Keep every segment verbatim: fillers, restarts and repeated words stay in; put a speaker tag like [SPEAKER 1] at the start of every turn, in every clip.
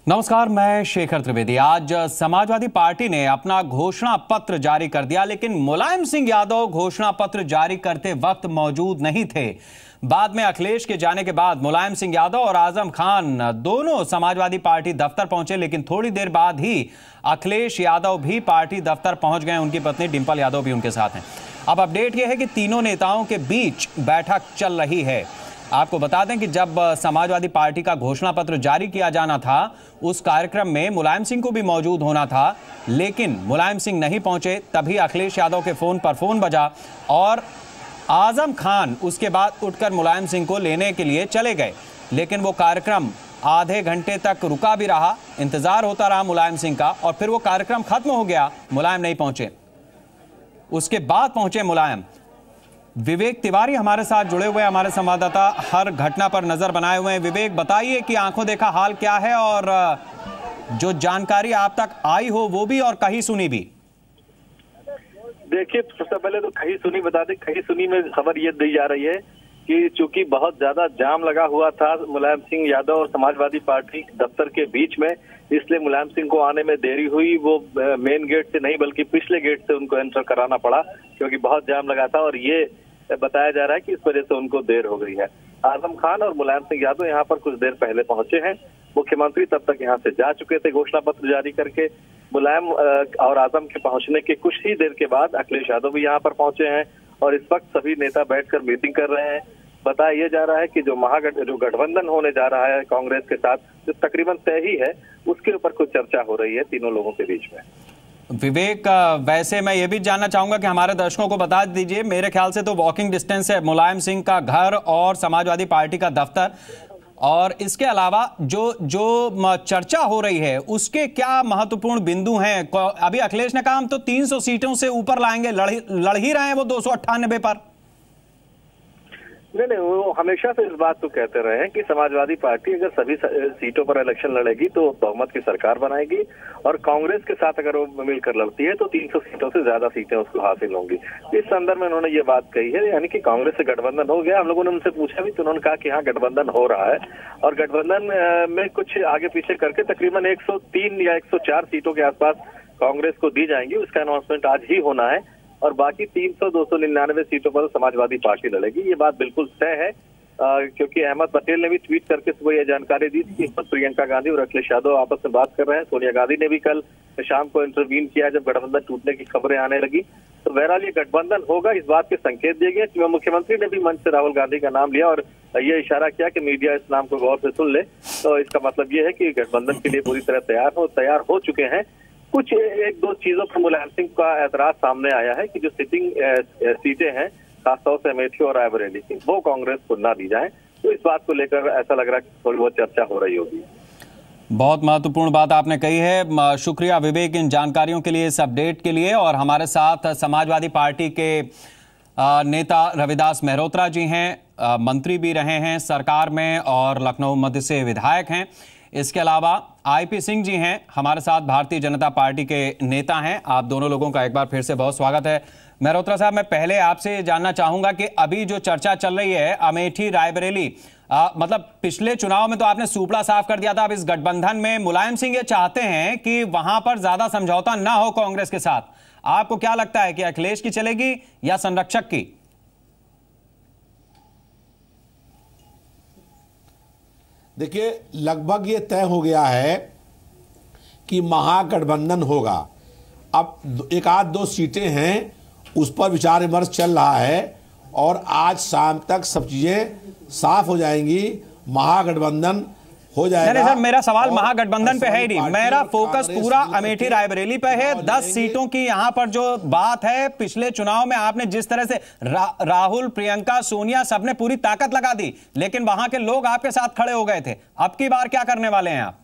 [SPEAKER 1] नमस्कार, मैं शेखर त्रिवेदी। आज समाजवादी पार्टी ने अपना घोषणा पत्र जारी कर दिया, लेकिन मुलायम सिंह यादव घोषणा पत्र जारी करते वक्त मौजूद नहीं थे। बाद में अखिलेश के जाने के बाद मुलायम सिंह यादव और आजम खान दोनों समाजवादी पार्टी दफ्तर पहुंचे, लेकिन थोड़ी देर बाद ही अखिलेश यादव भी पार्टी दफ्तर पहुंच गए। उनकी पत्नी डिंपल यादव भी उनके साथ हैं। अब अपडेट यह है कि तीनों नेताओं के बीच बैठक चल रही है। आपको बता दें कि जब समाजवादी पार्टी का घोषणा पत्र जारी किया जाना था, उस कार्यक्रम में मुलायम सिंह को भी मौजूद होना था, लेकिन मुलायम सिंह नहीं पहुंचे। तभी अखिलेश यादव के फोन पर फोन बजा और आजम खान उसके बाद उठकर मुलायम सिंह को लेने के लिए चले गए, लेकिन वो कार्यक्रम आधे घंटे तक रुका भी रहा। इंतजार होता रहा मुलायम सिंह का, और फिर वो कार्यक्रम खत्म हो गया, मुलायम नहीं पहुंचे। उसके बाद पहुंचे मुलायम। विवेक तिवारी हमारे साथ जुड़े हुए हैं, हमारे संवाददाता, हर घटना पर नजर बनाए हुए हैं। विवेक, बताइए कि आंखों देखा हाल क्या है और जो जानकारी आप तक आई हो वो भी और कहीं सुनी भी।
[SPEAKER 2] देखिए, सबसे पहले तो कहीं सुनी बता दें। कहीं सुनी में खबर ये दी जा रही है कि चूंकि बहुत ज्यादा जाम लगा हुआ था मुलायम सिंह यादव और समाजवादी पार्टी दफ्तर के बीच में, इसलिए मुलायम सिंह को आने में देरी हुई। वो मेन गेट से नहीं बल्कि पिछले गेट से उनको एंटर कराना पड़ा, क्योंकि बहुत जाम लगा था, और ये बताया जा रहा है कि इस वजह से उनको देर हो गई है। आजम खान और मुलायम सिंह यादव यहाँ पर कुछ देर पहले पहुंचे हैं। मुख्यमंत्री तब तक यहाँ से जा चुके थे घोषणा पत्र जारी करके। मुलायम और आजम के पहुंचने के कुछ ही देर के बाद अखिलेश यादव भी यहाँ पर पहुंचे हैं, और इस वक्त सभी नेता बैठकर मीटिंग कर रहे हैं। बताया यह जा रहा है कि जो महागठ जो गठबंधन होने जा रहा है कांग्रेस के साथ, जो तकरीबन तय ही है, उसके ऊपर कुछ चर्चा हो रही है तीनों लोगों के बीच में।
[SPEAKER 1] विवेक, वैसे मैं ये भी जानना चाहूंगा कि हमारे दर्शकों को बता दीजिए, मेरे ख्याल से तो वॉकिंग डिस्टेंस है मुलायम सिंह का घर और समाजवादी पार्टी का दफ्तर, और इसके अलावा जो जो चर्चा हो रही है उसके क्या महत्वपूर्ण बिंदु हैं? अभी अखिलेश ने कहा हम तो तीन सौ सीटों से ऊपर लाएंगे, लड़ लड़ ही रहे हैं वो दो सौ अट्ठानबे पर।
[SPEAKER 2] नहीं नहीं, वो हमेशा से इस बात को कहते रहे हैं कि समाजवादी पार्टी अगर सभी सीटों पर इलेक्शन लड़ेगी तो बहुमत की सरकार बनाएगी, और कांग्रेस के साथ अगर वो मिलकर लड़ती है तो तीन सौ सीटों से ज्यादा सीटें उसको हासिल होंगी। इस संदर्भ में उन्होंने ये बात कही है, यानी कि कांग्रेस से गठबंधन हो गया। हम लोगों ने उनसे पूछा भी तो उन्होंने कहा कि हाँ, गठबंधन हो रहा है, और गठबंधन में कुछ आगे पीछे करके तकरीबन एक सौ तीन या एक सौ चार सीटों के आसपास कांग्रेस को दी जाएंगी। उसका अनाउंसमेंट आज ही होना है, और बाकी तीन सौ दो सौ निन्यानवे सीटों पर समाजवादी पार्टी लड़ेगी। ये बात बिल्कुल तय है, आ, क्योंकि अहमद पटेल ने भी ट्वीट करके सुबह यह जानकारी दी थी कि प्रियंका गांधी और अखिलेश यादव आपस में बात कर रहे हैं। सोनिया गांधी ने भी कल शाम को इंटरवीन किया जब गठबंधन टूटने की खबरें आने लगी। तो बहरहाल ये गठबंधन होगा, इस बात के संकेत दिए गए। मुख्यमंत्री ने भी मंच से राहुल गांधी का नाम लिया और ये इशारा किया कि मीडिया इस नाम को गौर से सुन ले। तो इसका मतलब ये है कि गठबंधन के लिए पूरी तरह तैयार हो तैयार हो चुके हैं। कुछ एक दो चीजों पर मुलायम सिंह का एतराज सामने आया है कि जो सिटिंग सीटें हैं, खासतौर से अमेठी और रायबरेली की, वो कांग्रेस को ना दी जाए। तो इस बात को लेकर ऐसा लग रहा है कि थोड़ी बहुत चर्चा हो रही होगी।
[SPEAKER 1] बहुत महत्वपूर्ण बात आपने कही है। शुक्रिया विवेक इन जानकारियों के लिए, इस अपडेट के लिए। और हमारे साथ समाजवादी पार्टी के नेता रविदास मेहरोत्रा जी हैं, मंत्री भी रहे हैं सरकार में और लखनऊ मध्य से विधायक हैं। इसके अलावा आईपी सिंह जी हैं हमारे साथ, भारतीय जनता पार्टी के नेता हैं। आप दोनों लोगों का एक बार फिर से बहुत स्वागत है। मेहरोत्रा साहब, मैं पहले आपसे जानना चाहूंगा कि अभी जो चर्चा चल रही है अमेठी रायबरेली, आ, मतलब पिछले चुनाव में तो आपने सूपड़ा साफ कर दिया था। अब इस गठबंधन में मुलायम सिंह ये चाहते हैं कि वहां पर ज्यादा समझौता ना हो कांग्रेस के साथ। आपको क्या लगता है कि अखिलेश की चलेगी या संरक्षक की?
[SPEAKER 3] देखिए, लगभग ये तय हो गया है कि महागठबंधन होगा। अब एक आध दो सीटें हैं, उस पर विचार विमर्श चल रहा है, और आज शाम तक सब चीजें साफ हो जाएंगी, महागठबंधन हो जाएगा।
[SPEAKER 1] नहीं सर, मेरा सवाल महागठबंधन पे है ही नहीं, मेरा फोकस पूरा अमेठी रायबरेली पे है। दस सीटों की यहाँ पर जो बात है, पिछले चुनाव में आपने जिस तरह से रा, राहुल, प्रियंका, सोनिया सबने पूरी ताकत लगा दी, लेकिन वहां के लोग आपके साथ खड़े हो गए थे। अब की बार क्या करने वाले हैं आप?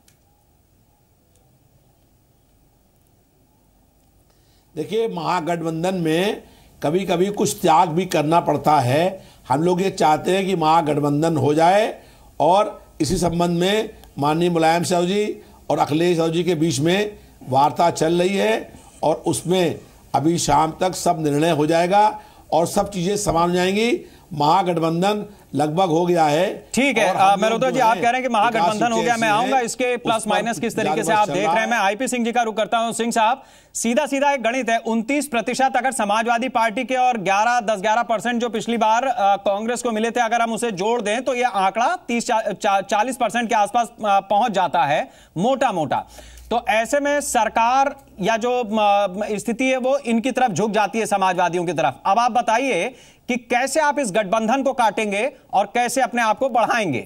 [SPEAKER 3] देखिए, महागठबंधन में कभी कभी कुछ त्याग भी करना पड़ता है। हम लोग ये चाहते हैं कि महागठबंधन हो जाए, और इसी संबंध में माननीय मुलायम सिंह जी और अखिलेश यादव जी के बीच में वार्ता चल रही है, और उसमें अभी शाम तक सब निर्णय हो जाएगा और सब चीज़ें समान हो जाएंगी। महागठबंधन लगभग हो गया है।
[SPEAKER 1] ठीक है मेहरोत्रा जी, आप कह रहे हैं कि महागठबंधन हो गया, मैं आऊंगा इसके प्लस माइनस किस तरीके से आप देख रहे हैं। मैं आईपी सिंह जी का रुख करता हूं। सिंह साहब, सीधा सीधा एक गणित है, उनतीस प्रतिशत अगर समाजवादी पार्टी के और ग्यारह दस ग्यारह परसेंट जो पिछली बार कांग्रेस को मिले थे, अगर हम उसे जोड़ दें तो यह आंकड़ा तीस चालीस परसेंट के आसपास पहुंच जाता है मोटा मोटा। तो ऐसे में सरकार या जो स्थिति है वो इनकी तरफ झुक जाती है, समाजवादियों की तरफ। अब आप बताइए कि कैसे आप इस गठबंधन को काटेंगे और कैसे अपने आप को बढ़ाएंगे।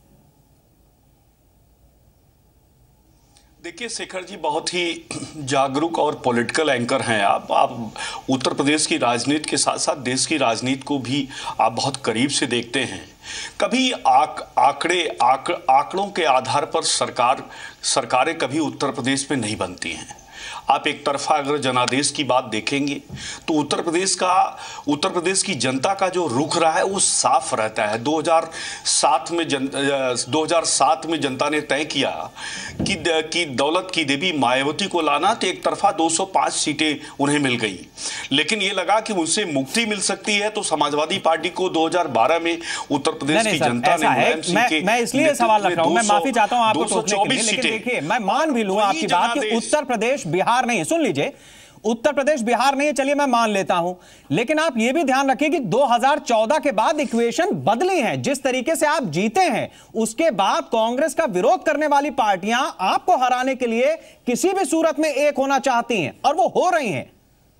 [SPEAKER 4] देखिए शेखर जी, बहुत ही जागरूक और पॉलिटिकल एंकर हैं आप आप उत्तर प्रदेश की राजनीति के साथ साथ देश की राजनीति को भी आप बहुत करीब से देखते हैं। कभी आक, आंकड़े आक, आंकड़ों के आधार पर सरकार सरकारें कभी उत्तर प्रदेश में नहीं बनती हैं। आप एक तरफा अगर जनादेश की बात देखेंगे तो उत्तर प्रदेश का उत्तर प्रदेश की जनता का जो रुख रहा है वो साफ रहता है। दो हज़ार सात में जन दो हज़ार सात में जनता ने तय किया कि कि दौलत की देवी मायावती को लाना, तो एक तरफा दो सौ पाँच सीटें उन्हें मिल गई। लेकिन ये लगा कि उनसे मुक्ति मिल सकती है, तो समाजवादी पार्टी को दो हज़ार बारह में उत्तर प्रदेश की जनता ने मुलायम सिंह के
[SPEAKER 1] मैं इसलिए सवाल रख रहा हूं, मैं माफी चाहता हूं आपको टोकने के लिए, लेकिन देखिए मैं मान भी लूंगा आपकी बात कि उत्तर प्रदेश बिहार नहीं है। सुन लीजिए, उत्तर प्रदेश बिहार नहीं है, चलिए मैं मान लेता हूं, लेकिन आप यह भी ध्यान रखिए कि दो हज़ार चौदह के बाद इक्वेशन बदली है। जिस तरीके से आप जीते हैं उसके बाद कांग्रेस का विरोध करने वाली पार्टियां आपको हराने के लिए किसी भी सूरत में एक होना चाहती हैं और वो हो रही हैं।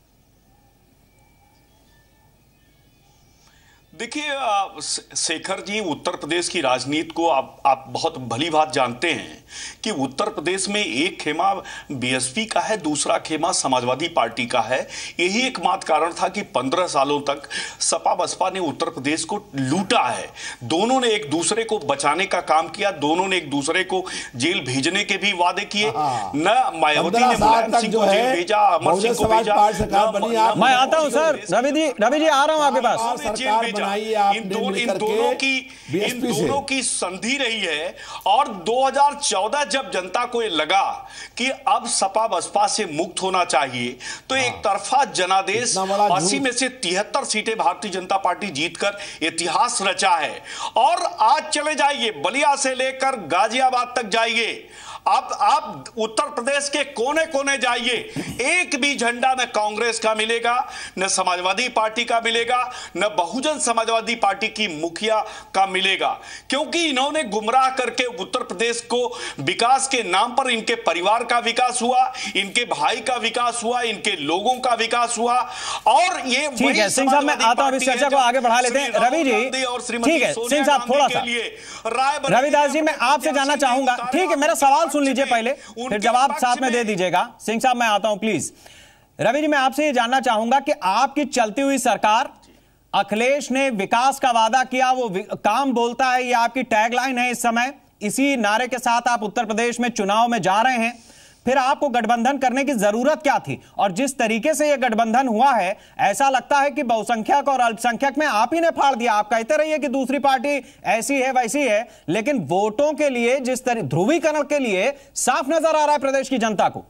[SPEAKER 4] देखिए शेखर जी, उत्तर प्रदेश की राजनीति को आप आप बहुत भली बात जानते हैं कि उत्तर प्रदेश में एक खेमा बीएसपी का है, दूसरा खेमा समाजवादी पार्टी का है। यही एकमात्र कारण था कि पंद्रह सालों तक सपा बसपा ने उत्तर प्रदेश को लूटा है। दोनों ने एक दूसरे को बचाने का काम किया, दोनों ने एक दूसरे को जेल भेजने के भी वादे किए। न मायावती ने मुलायम सिंह को जेल भेजा, अमर सिंह को भेजा।
[SPEAKER 1] मैं आता हूं सर, रवि जी रवि जी आ रहा हूं आपके पास।
[SPEAKER 4] इन दोनों इन दोनों की इन दोनों की संधि रही है। और दो हज़ार चौदह जब जनता को ये लगा कि अब सपा बसपा से मुक्त होना चाहिए, तो एक तरफा जनादेश अस्सी में से तिहत्तर सीटें भारतीय जनता पार्टी जीतकर इतिहास रचा है। और आज चले जाइए, बलिया से लेकर गाजियाबाद तक जाइए, आप आप उत्तर प्रदेश के कोने कोने जाइए, एक भी झंडा न कांग्रेस का मिलेगा, न समाजवादी पार्टी का मिलेगा, न बहुजन समाजवादी पार्टी की मुखिया का मिलेगा। क्योंकि इन्होंने गुमराह करके उत्तर प्रदेश को विकास के नाम पर, इनके परिवार का विकास हुआ, इनके भाई का विकास हुआ, इनके लोगों का विकास हुआ। और ये
[SPEAKER 1] ठीक है सिंह साहब, मैं आता हूं, इस चर्चा को आगे बढ़ा लेते हैं। रवि जी ठीक है, सिंह साहब थोड़ा सा, रविदास जी मैं आपसे जानना चाहूंगा। ठीक है, मेरा सवाल सुन लीजिए पहले, फिर जवाब साथ में दे दीजिएगा। सिंह साहब मैं आता हूं प्लीज। रवि जी मैं आपसे ये जानना चाहूंगा कि आपकी चलती हुई सरकार, अखिलेश ने विकास का वादा किया, वो काम बोलता है, ये आपकी टैगलाइन है इस समय, इसी नारे के साथ आप उत्तर प्रदेश में चुनाव में जा रहे हैं। फिर आपको गठबंधन करने की जरूरत क्या थी? और जिस तरीके से यह गठबंधन हुआ है, ऐसा लगता है कि बहुसंख्यक और अल्पसंख्यक में आप ही ने फाड़ दिया। आप कहते रहिए कि दूसरी पार्टी ऐसी है वैसी है, लेकिन वोटों के लिए, जिस तरह ध्रुवीकरण के लिए साफ नजर आ रहा है प्रदेश की जनता को।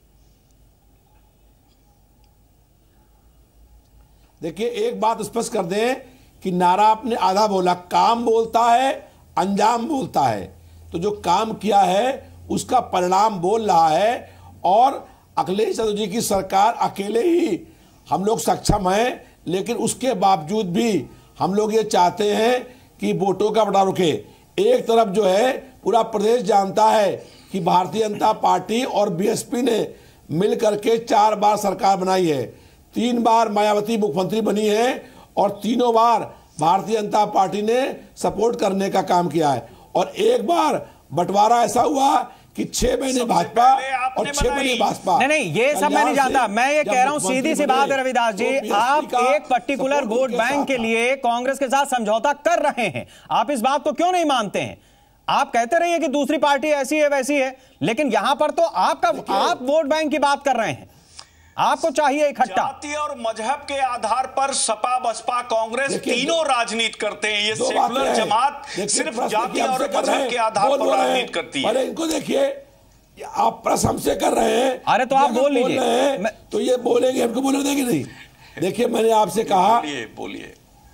[SPEAKER 3] देखिए एक बात स्पष्ट कर दें कि नारा आपने आधा बोला, काम बोलता है अंजाम बोलता है। तो जो काम किया है उसका परिणाम बोल रहा है। और अखिलेश यादव जी की सरकार अकेले ही हम लोग सक्षम हैं, लेकिन उसके बावजूद भी हम लोग ये चाहते हैं कि वोटों का बड़ा रुके। एक तरफ जो है पूरा प्रदेश जानता है कि भारतीय जनता पार्टी और बीएसपी ने मिल करके चार बार सरकार बनाई है, तीन बार मायावती मुख्यमंत्री बनी है और तीनों बार भारतीय जनता पार्टी ने सपोर्ट करने का काम किया है। और एक बार बंटवारा ऐसा हुआ कि छह महीने भाजपा और छह महीने भाजपा।
[SPEAKER 1] नहीं नहीं ये सब मैं नहीं जानता, मैं ये कह रहा हूं सीधी सी बात है रविदास जी, आप एक पर्टिकुलर वोट बैंक के लिए कांग्रेस के साथ समझौता कर रहे हैं। आप इस बात को क्यों नहीं मानते हैं? आप कहते रहिए कि दूसरी पार्टी ऐसी है वैसी है, लेकिन यहां पर तो आपका आप वोट बैंक की बात कर रहे हैं। आपको चाहिए इकट्ठा।
[SPEAKER 4] जाति और मजहब के आधार पर सपा बसपा कांग्रेस तीनों राजनीति करते हैं। ये सेकुलर जमात सिर्फ जाति और मजहब के आधार पर राजनीति करती है।
[SPEAKER 3] अरे इनको देखिए, आप प्रश्न हमसे कर रहे हैं।
[SPEAKER 1] अरे तो आप बोल लीजिए,
[SPEAKER 3] तो ये बोलेंगे, हमको बोलने देंगे नहीं। देखिए मैंने आपसे कहा,
[SPEAKER 4] बोलिए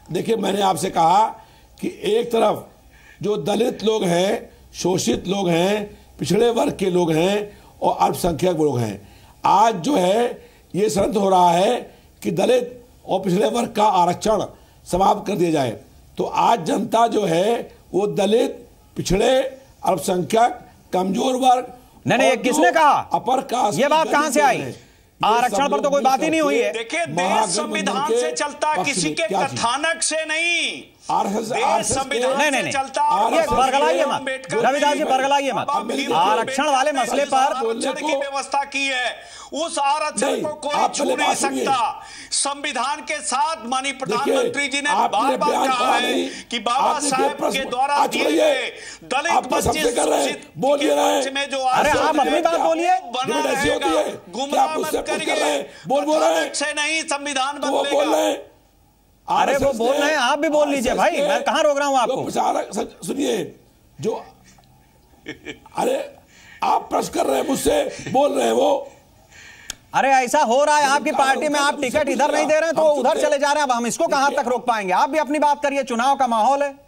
[SPEAKER 3] देखिए, मैंने आपसे कहा कि एक तरफ जो दलित लोग हैं, शोषित लोग हैं, पिछड़े वर्ग के लोग हैं और अल्पसंख्यक लोग हैं, आज जो है ये षड्यंत्र हो रहा है कि दलित और पिछड़े वर्ग का आरक्षण समाप्त कर दिया जाए। तो आज जनता जो है वो दलित, पिछड़े, अल्पसंख्यक, कमजोर वर्ग,
[SPEAKER 1] नहीं नहीं, किसने कहा?
[SPEAKER 3] अपर कास्ट,
[SPEAKER 1] ये बात कहां से आई? आरक्षण पर तो कोई बात ही नहीं हुई है।
[SPEAKER 4] देखिए, देश संविधान से चलता, किसी के कथानक से नहीं। देश संविधान से चलता।
[SPEAKER 1] ये बरगलाइए मत रविदास जी, बरगलाइए मत। आरक्षण वाले मसले पर
[SPEAKER 4] आरक्षण की व्यवस्था की है, उस आरक्षण को कोई छू नहीं सकता। संविधान के साथ माननीय प्रधानमंत्री जी ने बार बार कहा है कि बाबा साहेब के द्वारा दिए गए दलित पच्चीस
[SPEAKER 3] बोल रहे
[SPEAKER 4] में जो
[SPEAKER 1] अरे आप अपनी बात बोलिए,
[SPEAKER 4] बना रहेगा, गुमराह मत करिए,
[SPEAKER 3] बोल बोल रहे
[SPEAKER 4] से नहीं संविधान
[SPEAKER 3] बोल
[SPEAKER 4] बदलेगा।
[SPEAKER 3] रहे।
[SPEAKER 1] अरे वो बोल रहे हैं, आप भी बोल लीजिए भाई, मैं कहां रोक रहा हूं आपको।
[SPEAKER 3] सुनिए, जो अरे आप प्रश्न कर रहे हैं मुझसे, बोल रहे हैं वो।
[SPEAKER 1] अरे ऐसा हो रहा है आपकी पार्टी में, आप टिकट इधर नहीं दे रहे हैं तो उधर चले जा रहे हैं। अब हम इसको कहां तक रोक पाएंगे? आप भी अपनी बात करिए, चुनाव का माहौल है।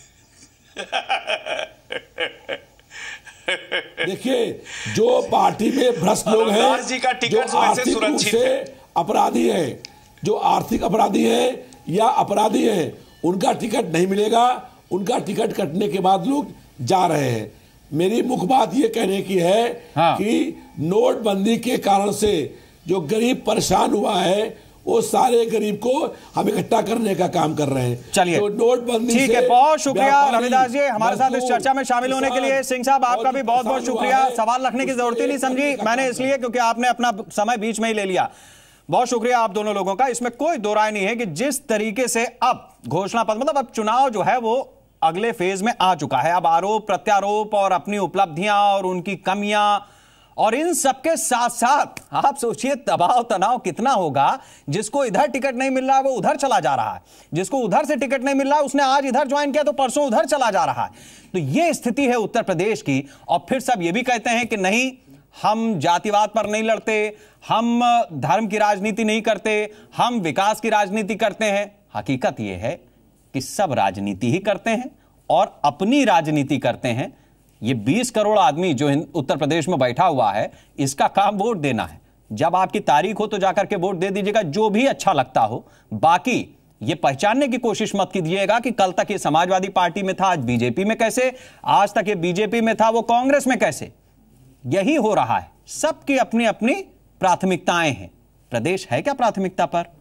[SPEAKER 3] देखिए, जो पार्टी में भ्रष्ट लोग हैं,
[SPEAKER 4] जी का टिकट
[SPEAKER 3] जो आर्थिक रूप से अपराधी हैं, जो आर्थिक अपराधी हैं या अपराधी हैं, उनका टिकट नहीं मिलेगा। उनका टिकट कटने के बाद लोग जा रहे हैं। मेरी मुख्य बात ये कहने की है हाँ। कि नोटबंदी के कारण से जो गरीब परेशान हुआ है, वो सारे गरीब को हम इकट्ठा करने का काम कर रहे हैं।
[SPEAKER 1] चलिए,
[SPEAKER 3] तो नोटबंदी
[SPEAKER 1] ठीक है, बहुत शुक्रिया रविदास जी हमारे साथ इस चर्चा में शामिल होने के लिए। सिंह साहब, आपका भी बहुत बहुत शुक्रिया। सवाल रखने की जरूरत ही नहीं समझी मैंने, इसलिए क्योंकि आपने अपना समय बीच में ही ले लिया। बहुत शुक्रिया आप दोनों लोगों का। इसमें कोई दो राय नहीं है कि जिस तरीके से अब घोषणा पत्र, मतलब अब चुनाव जो है वो अगले फेज में आ चुका है। अब आरोप प्रत्यारोप और अपनी उपलब्धियां और उनकी कमियां और इन सबके साथ साथ आप सोचिए दबाव तनाव कितना होगा। जिसको इधर टिकट नहीं मिल रहा है वो उधर चला जा रहा है, जिसको उधर से टिकट नहीं मिल रहा है उसने आज इधर ज्वाइन किया तो परसों उधर चला जा रहा है। तो ये स्थिति है उत्तर प्रदेश की। और फिर सब ये भी कहते हैं कि नहीं, हम जातिवाद पर नहीं लड़ते, हम धर्म की राजनीति नहीं करते, हम विकास की राजनीति करते हैं। हकीकत यह है कि सब राजनीति ही करते हैं और अपनी राजनीति करते हैं। ये बीस करोड़ आदमी जो उत्तर प्रदेश में बैठा हुआ है, इसका काम वोट देना है। जब आपकी तारीख हो तो जाकर के वोट दे दीजिएगा, जो भी अच्छा लगता हो। बाकी ये पहचानने की कोशिश मत कीजिएगा कि कल तक ये समाजवादी पार्टी में था, आज बीजेपी में कैसे, आज तक ये बीजेपी में था, वो कांग्रेस में कैसे। यही हो रहा है। सबकी अपनी अपनी प्राथमिकताएं हैं। प्रदेश है क्या प्राथमिकता पर?